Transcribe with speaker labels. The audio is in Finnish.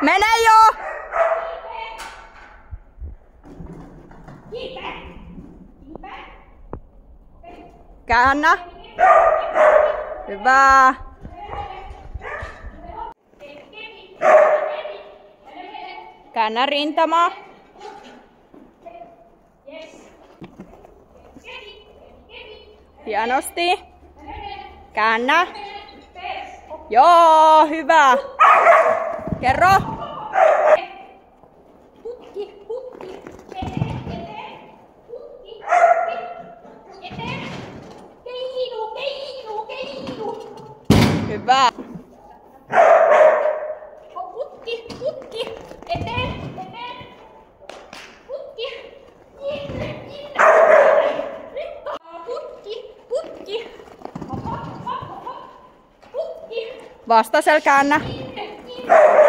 Speaker 1: Mene jo! Käännä. Hyvä. Käännä rintamaa. Hienosti. Käännä. Joo, hyvä. Kerro. Hyvä.
Speaker 2: Putki, eteen. Putki, sinne. Putki. Hop. Putki.
Speaker 1: Vastasel käännä.
Speaker 2: Sinne.